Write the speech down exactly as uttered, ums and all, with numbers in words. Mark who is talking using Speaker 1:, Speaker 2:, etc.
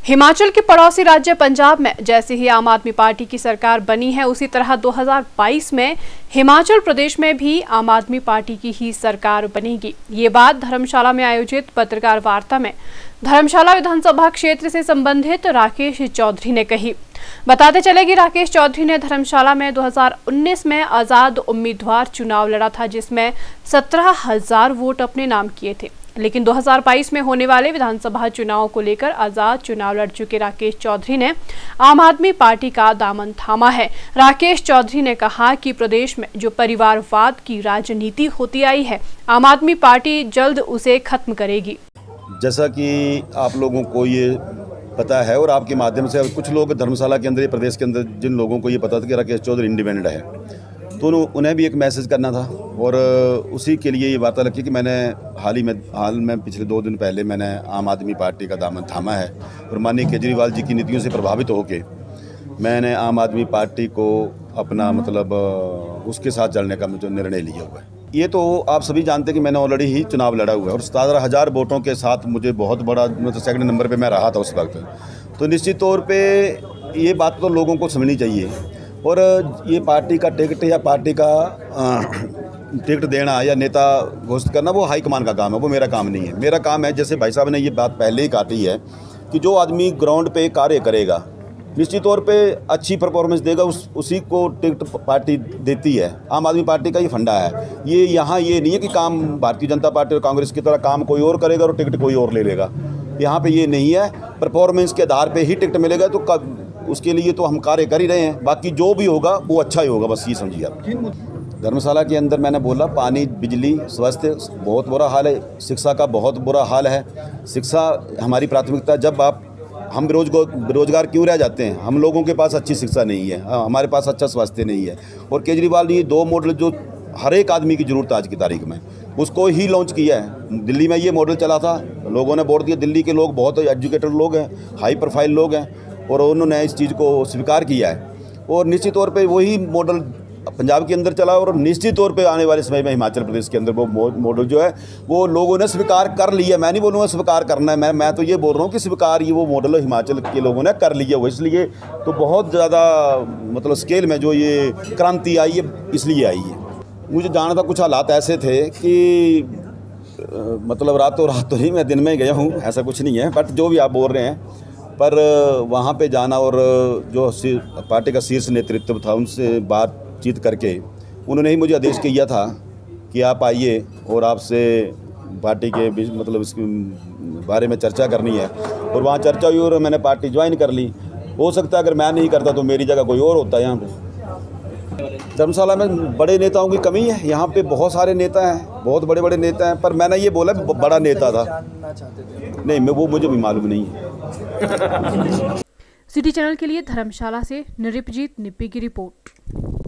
Speaker 1: हिमाचल के पड़ोसी राज्य पंजाब में जैसे ही आम आदमी पार्टी की सरकार बनी है, उसी तरह दो हज़ार बाईस में हिमाचल प्रदेश में भी आम आदमी पार्टी की ही सरकार बनेगी। ये बात धर्मशाला में आयोजित पत्रकार वार्ता में धर्मशाला विधानसभा क्षेत्र से संबंधित राकेश चौधरी ने कही। बताते चले कि राकेश चौधरी ने धर्मशाला में दो हज़ार उन्नीस में आजाद उम्मीदवार चुनाव लड़ा था, जिसमें सत्रह हजार वोट अपने नाम किए थे। लेकिन दो हज़ार बाईस में होने वाले विधानसभा चुनाव को लेकर आजाद चुनाव लड़ चुके राकेश चौधरी ने आम आदमी पार्टी का दामन थामा है। राकेश चौधरी ने कहा कि प्रदेश में जो परिवारवाद की राजनीति होती आई है, आम आदमी पार्टी जल्द उसे खत्म करेगी।
Speaker 2: जैसा कि आप लोगों को ये पता है और आपके माध्यम से कुछ लोग धर्मशाला के अंदर, प्रदेश के अंदर जिन लोगों को ये पता था कि राकेश चौधरी इंडिपेंडेंट है, तो उन्हें भी एक मैसेज करना था और उसी के लिए ये वार्ता रखी कि मैंने हाल ही में हाल में पिछले दो दिन पहले मैंने आम आदमी पार्टी का दामन थामा है और माननीय केजरीवाल जी की नीतियों से प्रभावित होकर मैंने आम आदमी पार्टी को अपना मतलब उसके साथ चलने का जो निर्णय लिया हुआ है। ये तो आप सभी जानते हैं कि मैंने ऑलरेडी ही चुनाव लड़ा हुआ है और सतारह हज़ार वोटों के साथ मुझे बहुत बड़ा मतलब सेकंड नंबर पे मैं रहा था उस वक्त। तो निश्चित तौर पे ये बात तो लोगों को समझनी चाहिए और ये पार्टी का टिकट या पार्टी का टिकट देना या नेता घोषित करना वो हाईकमान का काम है, वो मेरा काम नहीं है। मेरा काम है, जैसे भाई साहब ने ये बात पहले ही काटी है, कि जो आदमी ग्राउंड पे कार्य करेगा निश्चित तौर पे अच्छी परफॉर्मेंस देगा, उस उसी को टिकट पार्टी देती है। आम आदमी पार्टी का ये फंडा है। ये यहाँ ये नहीं है कि काम भारतीय जनता पार्टी और कांग्रेस की तरह काम कोई और करेगा और टिकट कोई और ले लेगा। यहाँ पे ये नहीं है, परफॉर्मेंस के आधार पे ही टिकट मिलेगा। तो कब उसके लिए तो हम कार्य कर ही रहे हैं, बाकी जो भी होगा वो अच्छा ही होगा, बस ये समझिए आप। धर्मशाला के अंदर मैंने बोला पानी, बिजली, स्वास्थ्य बहुत बुरा हाल है, शिक्षा का बहुत बुरा हाल है। शिक्षा हमारी प्राथमिकता। जब आप हम बेरोजगार बेरोजगार क्यों रह जाते हैं? हम लोगों के पास अच्छी शिक्षा नहीं है, हमारे पास अच्छा स्वास्थ्य नहीं है। और केजरीवाल ने दो मॉडल जो हर एक आदमी की ज़रूरत है आज की तारीख में, उसको ही लॉन्च किया है। दिल्ली में ये मॉडल चला था, लोगों ने वोट दिया। दिल्ली के लोग बहुत एजुकेटेड लोग हैं, हाई प्रोफाइल लोग हैं और उन्होंने इस चीज़ को स्वीकार किया है और निश्चित तौर पे वही मॉडल पंजाब के अंदर चला और निश्चित तौर पे आने वाले समय में हिमाचल प्रदेश के अंदर वो मॉडल जो है वो लोगों ने स्वीकार कर लिया। मैं नहीं बोलूँगा स्वीकार करना है, मैं मैं तो ये बोल रहा हूँ कि स्वीकार ये वो मॉडल हिमाचल के लोगों ने कर लिया वो। इसलिए तो बहुत ज़्यादा मतलब स्केल में जो ये क्रांति आई है इसलिए आई है। मुझे जाना था, कुछ हालात ऐसे थे कि मतलब रातों रात तो नहीं, मैं दिन में गया हूँ, ऐसा कुछ नहीं है। बट जो भी आप बोल रहे हैं, पर वहाँ पे जाना और जो पार्टी का शीर्ष नेतृत्व था उनसे बातचीत करके उन्होंने ही मुझे आदेश किया था कि आप आइए और आपसे पार्टी के मतलब इसके बारे में चर्चा करनी है। और वहाँ चर्चा हुई और मैंने पार्टी ज्वाइन कर ली। हो सकता है अगर मैं नहीं करता तो मेरी जगह कोई और होता है। यहाँ पे धर्मशाला में बड़े नेताओं की कमी है। यहाँ पे बहुत सारे नेता हैं, बहुत बड़े बड़े नेता हैं, पर मैंने ये बोला बड़ा नेता था नहीं, मैं वो मुझे भी मालूम नहीं है।
Speaker 1: सिटी चैनल के लिए धर्मशाला से निरिपजीत निप्पी की रिपोर्ट।